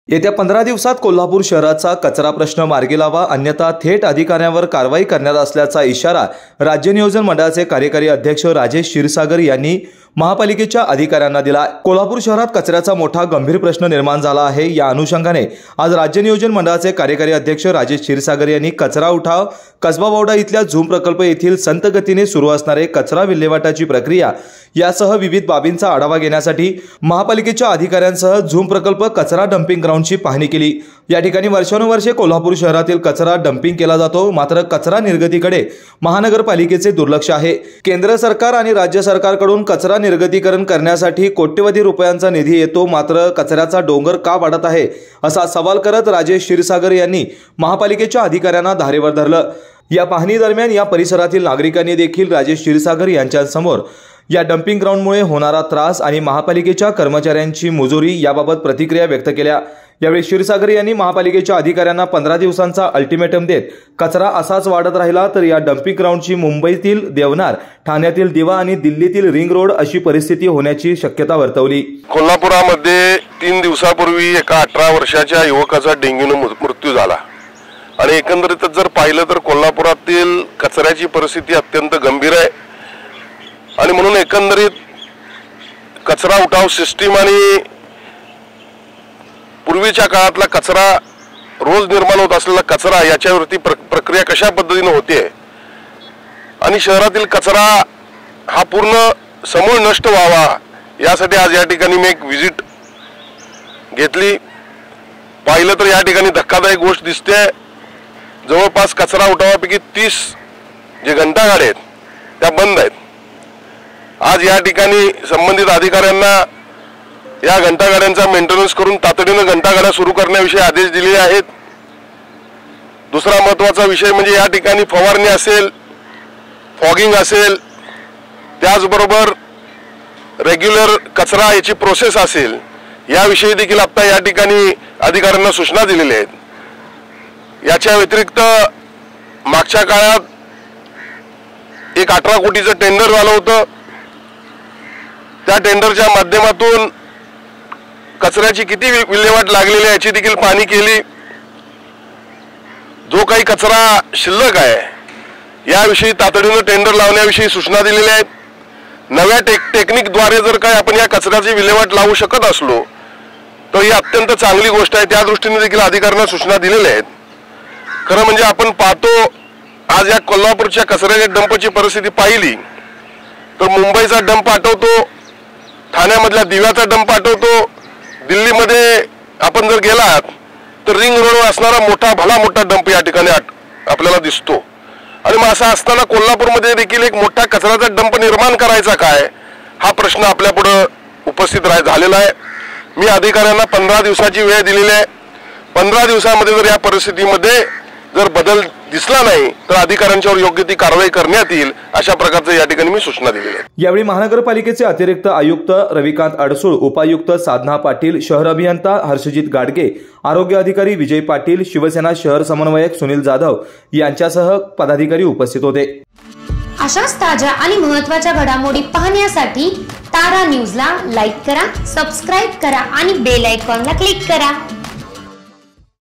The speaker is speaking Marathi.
येत्या 15 दिवसात कोल्हापूर शहराचा कचरा प्रश्न मार्गी लावा, अन्यथा थेट अधिकाऱ्यांवर कारवाई करण्यात असल्याचा इशारा राज्य नियोजन मंडळाचे कार्यकारी अध्यक्ष राजेश क्षीरसागर यांनी महापालिकेच्या अधिकाऱ्यांना दिला। कोल्हापूर शहरात कचऱ्याचा मोठा गंभीर प्रश्न निर्माण झाला आहे। या अनुषंगाने आज राज्य नियोजन मंडळाचे कार्यकारी अध्यक्ष राजेश क्षीरसागर यांनी कचरा उठाव, कसबा बावडा इथल्या झूम प्रकल्प येथील संत गतीने सुरू असणारे कचरा विल्हेवाटाची प्रक्रिया यासह विविध बाबींचा आढावा घेण्यासाठी महापालिकेच्या अधिकाऱ्यांसह झूम प्रकल्प कचरा डंपिंग ग्राउंडची पाहणी केली। या ठिकाणी वर्षानुवर्षे कोल्हापूर शहरातील कचरा डंपिंग केला जातो, मात्र कचरा निर्गतीकडे महानगरपालिकेचे दुर्लक्ष आहे। केंद्र सरकार आणि राज्य सरकारकडून कचरा निर्गतीकरण करण्यासाठी कोट्यवधी रुपयांचा निधी येतो, मात्र कचऱ्याचा डोंगर का वाढत आहे असा सवाल करत राजेश क्षीरसागर यांनी महापालिकेच्या अधिकाऱ्यांना धारेवर धरलं। या पाहणी दरम्यान या परिसरातील नागरिकांनी देखील राजेश क्षीरसागर यांच्यासमोर या डंपिंग ग्राउंडमुळे होणारा त्रास आणि महापालिकेच्या कर्मचाऱ्यांची मुजोरी याबाबत प्रतिक्रिया व्यक्त केल्या। यावेळी क्षीरसागर यांनी महापालिकेच्या अधिकाऱ्यांना 15 दिवसांचा अल्टिमेटम देत कचरा असाच वाढत राहिला तर या डंपिंग ग्राउंडची मुंबईतील देवनार, ठाण्यातील दिवा आणि दिल्लीतील रिंग रोड अशी परिस्थिती होण्याची शक्यता वर्तवली। कोल्हापुरामध्ये 3 दिवसापूर्वी एका 18 वर्षाच्या युवकाचा डेंग्यूने मृत्यू झाला आणि एकंदरीतच जर पाहिलं तर कोल्हापुरातील कचऱ्याची परिस्थिती अत्यंत गंभीर आहे आणि म्हणून एकंदरीत कचरा उठाव सिस्टीम आणि पूर्वीच्या काळातला कचरा, रोज निर्माण होत असलेला कचरा याच्यावरती प्रक्रिया कशा पद्धतीने होते आणि शहरातील कचरा हा पूर्ण समूळ नष्ट व्हावा यासाठी आज या ठिकाणी मी एक व्हिजिट घेतली। पाहिलं तर या ठिकाणी धक्कादायक गोष्ट दिसते। जवळपास कचरा उठावापैकी 30 जे घंटागाड्या आहेत त्या बंद आहेत। आज या ठिकाणी संबंधित अधिकाऱ्यांना या घंटागाड्यांचा मेंटेनन्स करून तातडीने घंटागाड्या सुरू करण्याविषयी आदेश दिलेले आहेत। दुसरा महत्त्वाचा विषय म्हणजे या ठिकाणी फवारणी असेल, फॉगिंग असेल, त्याचबरोबर रेग्युलर कचरा याची प्रोसेस असेल, याविषयी देखील आता या ठिकाणी अधिकाऱ्यांना सूचना दिलेल्या आहेत। याच्या व्यतिरिक्त मागच्या काळात एक 18 कोटीचं टेंडर झालं होतं। त्या टेंडरच्या माध्यमातून कचऱ्याची किती विल्हेवाट लागलेली आहे याची देखील पाहणी केली। जो काही कचरा शिल्लक आहे याविषयी तातडीने टेंडर लावण्याविषयी सूचना दिलेल्या आहेत। नव्या टेक्निकद्वारे जर काय आपण या कचऱ्याची विल्हेवाट लावू शकत असलो तर ही अत्यंत चांगली गोष्ट आहे। त्या दृष्टीने देखील अधिकाऱ्यांना सूचना दिलेल्या आहेत। खरं म्हणजे आपण पाहतो आज या कोल्हापूरच्या कचऱ्याच्या डंपची परिस्थिती पाहिली तर मुंबईचा डंप आठवतो, ठाण्यामधल्या दिव्याचा डंप आठवतो, दिल्लीमध्ये आपण जर गेलात तर रिंग रोडवर असणारा भला मोठा डंप या ठिकाणी आपल्याला दिसतो। आणि मग असं असताना कोल्हापूरमध्ये देखील एक मोठा कचऱ्याचा डंप निर्माण करायचा काय हा प्रश्न आपल्यापुढे उपस्थित झालेला आहे। मी अधिकाऱ्यांना 15 दिवसाची वेळ दिलेली आहे। 15 दिवसामध्ये जर या परिस्थितीमध्ये जर बदल दिसला नाही तर अधिकाऱ्यांच्यावर योग्य ती कारवाई करण्यात येईल अशा प्रकारचे या ठिकाणी मी सूचना दिलेल्या आहेत। यावेळी महानगरपालिकेचे अतिरिक्त आयुक्त रविकांत अडसूळ, उपायुक्त साधना पाटील, शहर अभियंता हर्षजित गाडगे, आरोग्य अधिकारी विजय पाटील, शिवसेना शहर समन्वयक सुनील जाधव यांच्यासह पदाधिकारी उपस्थित होते। अशाच ताज्या आणि महत्त्वाच्या घडामोडी पाहण्यासाठी तारा न्यूजला लाईक करा, सबस्क्राईब करा आणि बेल आयकॉनला क्लिक करा।